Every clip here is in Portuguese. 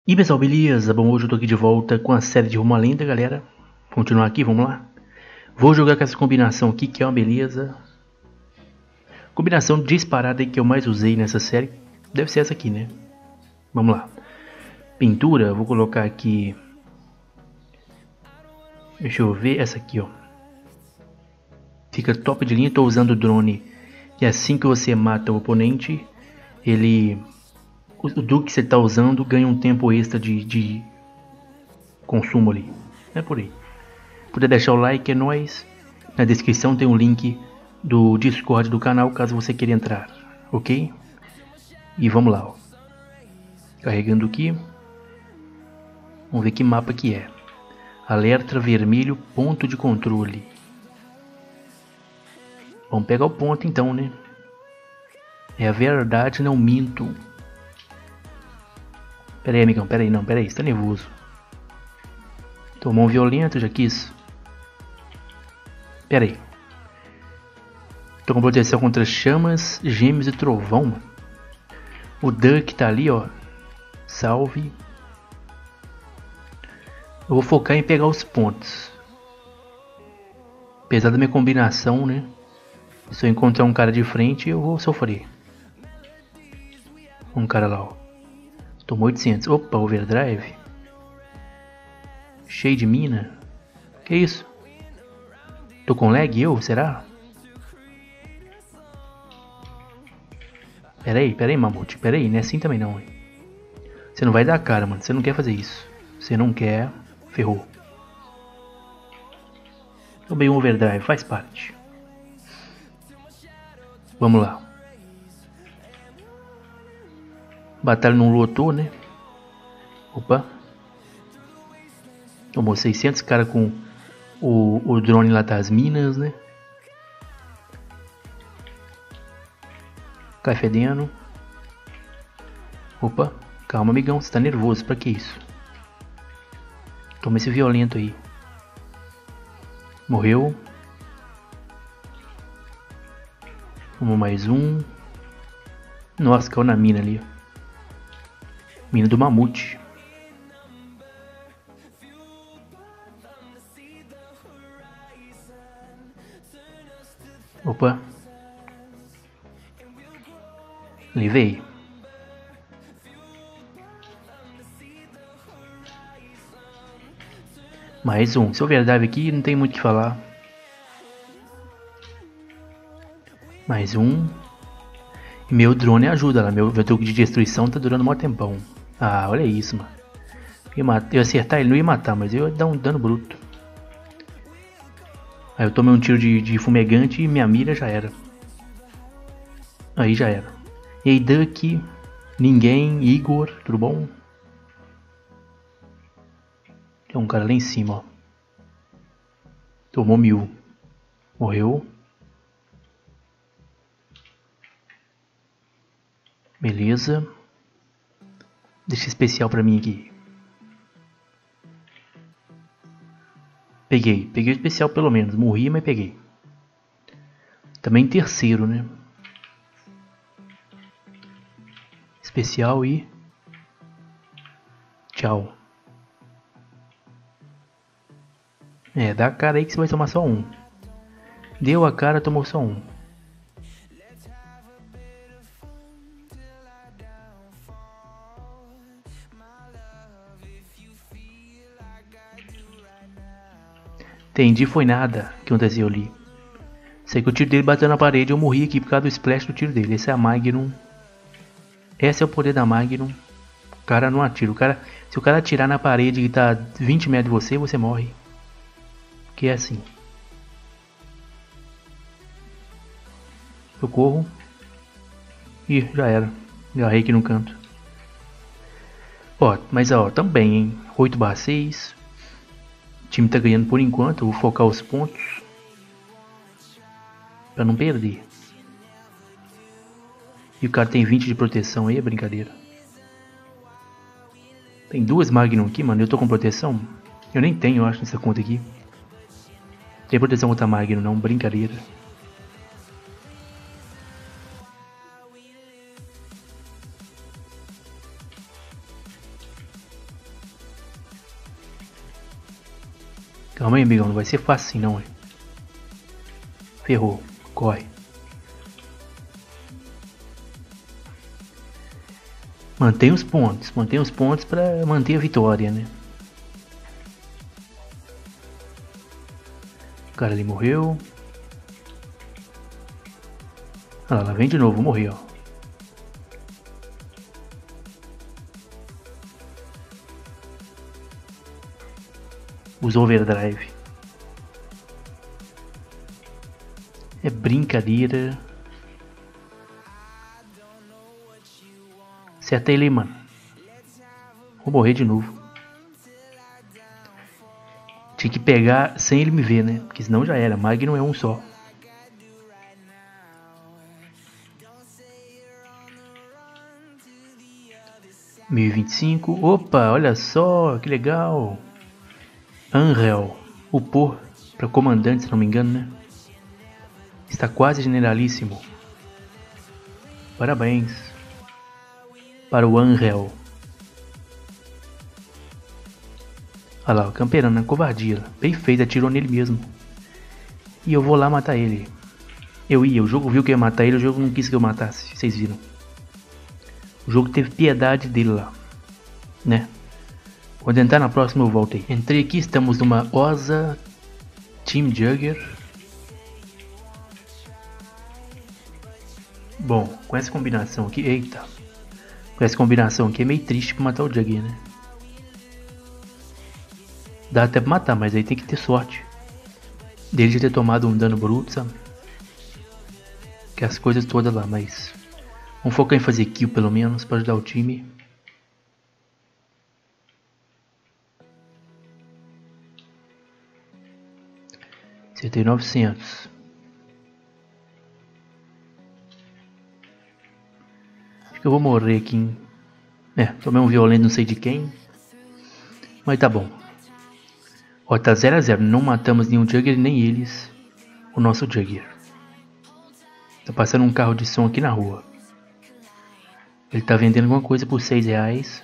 E pessoal, beleza? Bom, hoje eu tô aqui de volta com a série de Rumo à Lenda, galera. Continuar aqui, vamos lá. Vou jogar com essa combinação aqui, que é uma beleza. Combinação disparada aí que eu mais usei nessa série. Deve ser essa aqui, né? Vamos lá. Pintura, vou colocar aqui... Deixa eu ver, essa aqui, ó. Fica top de linha, tô usando o drone. E assim que você mata o oponente, ele... O duque que você tá usando ganha um tempo extra de consumo ali. É por aí. Puder deixar o like, é nóis. Na descrição tem um link do Discord do canal, caso você queira entrar, ok? E vamos lá, ó. Carregando aqui. Vamos ver que mapa que é. Alerta vermelho, ponto de controle. Vamos pegar o ponto então, né? É a verdade, não minto. Pera aí, amigão, pera aí, não, pera aí, você tá nervoso. Tomou um violento, já quis. Pera aí. Tô com proteção contra chamas, gêmeos e trovão, mano. O Duck tá ali, ó. Salve. Eu vou focar em pegar os pontos. Apesar da minha combinação, né? Se eu encontrar um cara de frente, eu vou sofrer. Um cara lá, ó. Tomou 800. Opa, overdrive. Cheio de mina. Que isso? Tô com lag eu? Será? Pera aí, mamute. Pera aí, não é assim também não, hein? Você não vai dar cara, mano. Você não quer fazer isso. Você não quer. Ferrou. Tomei um overdrive, faz parte. Vamos lá. Batalha não lotou, né? Opa. Tomou 600, cara com o drone lá das minas, né? Cai fedendo. Opa. Calma, amigão. Você tá nervoso. Pra que isso? Toma esse violento aí. Morreu. Vamos mais um. Nossa, caiu na mina ali. Mina do mamute. Opa. Levei. Mais um. Se eu verdade aqui, não tem muito o que falar. Mais um. E meu drone ajuda lá. Meu truque de destruição tá durando um maior tempão. Ah, olha isso, mano. Eu ia acertar ele, não ia matar, mas eu ia dar um dano bruto. Aí eu tomei um tiro de fumegante e minha mira já era. Aí já era. E aí, Duck, ninguém, Igor, tudo bom? Tem um cara lá em cima, ó. Tomou 1000. Morreu. Beleza. Deixa especial pra mim aqui. Peguei o especial pelo menos. Morri, mas peguei. Também terceiro, né? Especial e... Tchau. É, dá a cara aí que você vai tomar só um. Deu a cara, tomou só um. Entendi, foi nada que aconteceu ali. Sei que o tiro dele bateu na parede e eu morri aqui por causa do splash do tiro dele. Esse é a Magnum. Esse é o poder da Magnum. O cara não atira. Se o cara atirar na parede que tá 20 metros de você, você morre. Que é assim. Socorro. Ih, já era. Agarrei aqui no canto. Ó, mas ó, também, hein. 8/6. O time tá ganhando por enquanto. Eu vou focar os pontos. Pra não perder. E o cara tem 20 de proteção aí, é brincadeira. Tem duas Magnum aqui, mano. Eu tô com proteção? Eu nem tenho, eu acho, nessa conta aqui. Tem proteção contra Magnum, não. Brincadeira. Calma aí, amigão. Não vai ser fácil assim, não, hein? Ferrou. Corre. Mantém os pontos. Mantém os pontos pra manter a vitória, né? O cara ali morreu. Ah, lá vem de novo. Morreu. Usou overdrive. É brincadeira. Acerta ele, mano. Vou morrer de novo. Tinha que pegar sem ele me ver, né? Porque senão já era. Mag não é um só. $1025. Opa, olha só. Que legal. Angel. Upou para comandante, se não me engano, né? Está quase generalíssimo. Parabéns para o Angel. Olha lá, o camperando na covardia. Bem feito, atirou nele mesmo. E eu vou lá matar ele. O jogo viu que eu ia matar ele, o jogo não quis que eu matasse, vocês viram. O jogo teve piedade dele lá, né? Vou tentar na próxima, eu volto aí. Entrei aqui, estamos numa Osa Team Jugger. Bom, com essa combinação aqui, eita. Com essa combinação aqui é meio triste pra matar o Jugger, né? Dá até pra matar, mas aí tem que ter sorte dele de ter tomado um dano bruto, sabe? Que as coisas todas lá, mas vamos focar em fazer kill pelo menos pra ajudar o time. Acertei 900. Acho que eu vou morrer aqui, hein? Tomei um violento não sei de quem. Mas tá bom. Ó, tá 0 a 0. Não matamos nenhum Jugger, nem eles. O nosso Jugger. Tá passando um carro de som aqui na rua. Ele tá vendendo alguma coisa por R$6.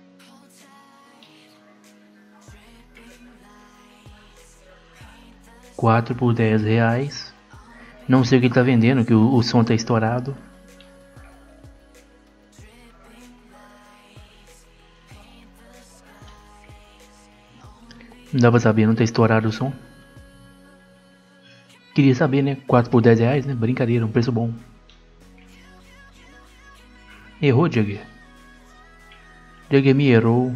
Quatro por R$10. Não sei o que ele tá vendendo, que o som tá estourado. Não dá pra saber, não tá estourado o som. Queria saber, né? 4 por R$10, né? Brincadeira, um preço bom. Errou, Jugger. Jugger me errou.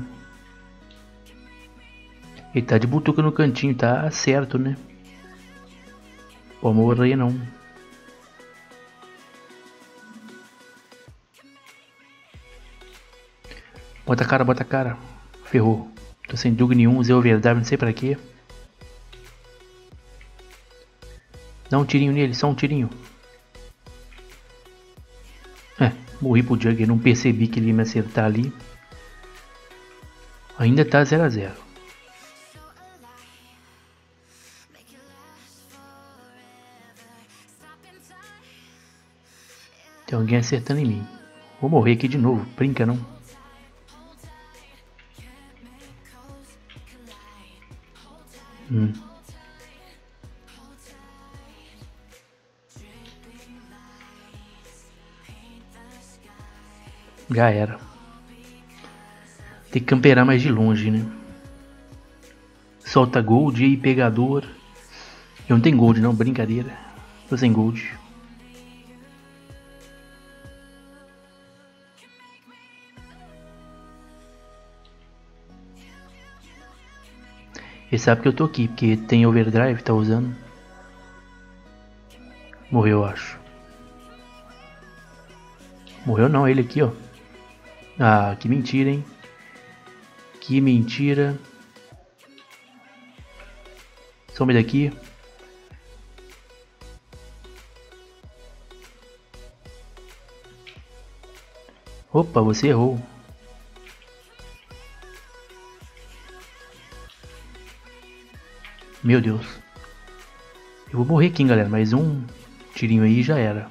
Ele tá de butuca no cantinho, tá certo, né? Pode morrer não. Bota a cara, bota a cara. Ferrou. Tô sem dúvida nenhum, usei overdrive, não sei pra quê. Dá um tirinho nele, só um tirinho. Morri pro Jugger, não percebi que ele ia me acertar ali. Ainda tá 0 a 0. Tem alguém acertando em mim. Vou morrer aqui de novo, brinca não. Já era. Tem que camperar mais de longe, né? Solta gold e pegador. Eu não tenho gold não, brincadeira. Tô sem gold. Ele sabe que eu tô aqui, porque tem overdrive, tá usando. Morreu, eu acho. Morreu não, ele aqui, ó. Ah, que mentira, hein? Que mentira. Some daqui. Opa, você errou. Meu Deus. Eu vou morrer aqui, hein, galera. Mais um tirinho aí já era.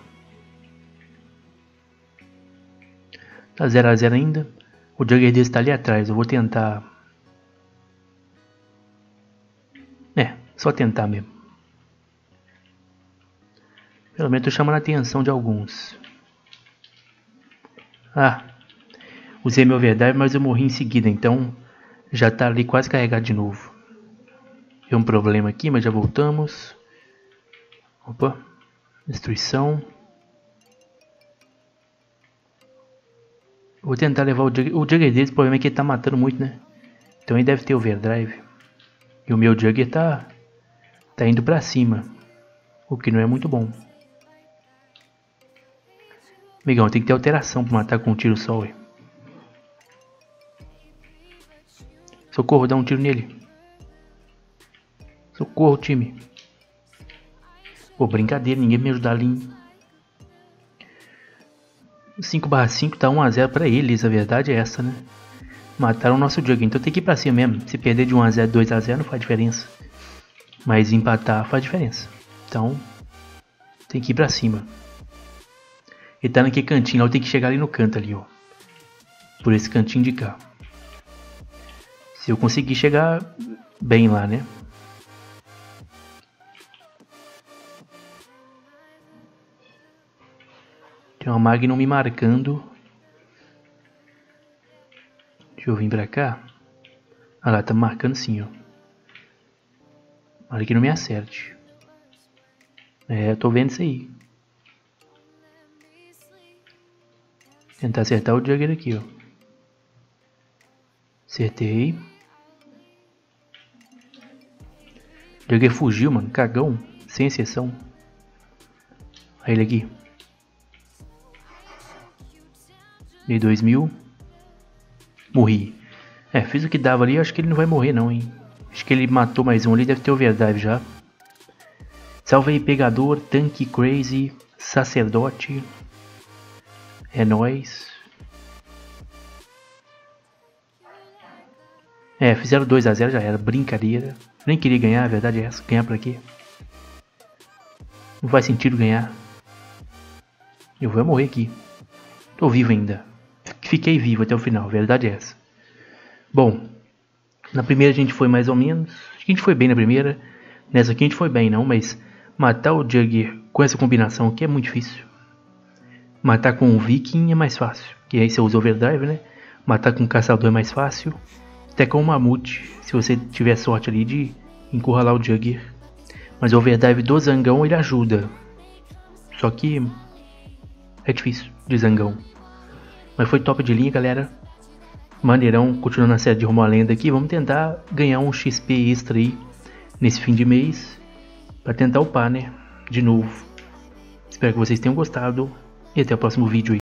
Tá 0 a 0 ainda. O Jugger desse tá ali atrás. Eu vou tentar. Só tentar mesmo. Pelo menos tô chamando a atenção de alguns. Ah, usei meu overdrive, mas eu morri em seguida, então já tá ali quase carregado de novo. Tem um problema aqui, mas já voltamos. Opa, destruição. Vou tentar levar o Jugger. O Jugger deles, o problema é que ele tá matando muito, né? Então ele deve ter overdrive. E o meu Jugger tá indo pra cima. O que não é muito bom. Amigão, tem que ter alteração pra matar com um tiro só, ué. Socorro, dá um tiro nele. Socorro, time. Pô, brincadeira, ninguém me ajudar ali. 5/5 tá 1 a 0 pra eles, a verdade é essa, né? Mataram o nosso Jugger, então tem que ir pra cima mesmo. Se perder de 1 a 0, 2 a 0 não faz diferença. Mas empatar faz diferença. Então, tem que ir pra cima. Ele tá naquele cantinho, eu tenho que chegar ali no canto ali, ó. Por esse cantinho de cá. Se eu conseguir chegar bem lá, né? Tem uma Magnum me marcando. Deixa eu vir pra cá. Ah lá, tá me marcando sim, ó. Olha que não me acerte. É, eu tô vendo isso aí. Tentar acertar o Jugger aqui, ó. Acertei. O Jugger fugiu, mano. Cagão. Sem exceção. Olha ele aqui. Dei 2000. Morri. É, fiz o que dava ali. Acho que ele não vai morrer não, hein. Acho que ele matou mais um ali. Deve ter overdrive já. Salve aí, Pegador, Tanque Crazy, Sacerdote. É nóis. É, fizeram 2 a 0, já era. Brincadeira. Nem queria ganhar, a verdade é essa. Ganhar pra quê? Não faz sentido ganhar. Eu vou morrer aqui. Tô vivo ainda. Fiquei vivo até o final, a verdade é essa. Bom, na primeira a gente foi mais ou menos. Acho que a gente foi bem na primeira. Nessa aqui a gente foi bem não, mas matar o Jugger com essa combinação aqui é muito difícil. Matar com o Viking é mais fácil, que aí você usa overdrive, né? Matar com o caçador é mais fácil. Até com o mamute, se você tiver sorte ali de encurralar o Jugger. Mas o overdrive do Zangão ele ajuda. Só que é difícil de Zangão. Mas foi top de linha, galera. Maneirão, continuando a série de Rumo à Lenda aqui. Vamos tentar ganhar um XP extra aí nesse fim de mês. Pra tentar upar, né? De novo. Espero que vocês tenham gostado. E até o próximo vídeo aí.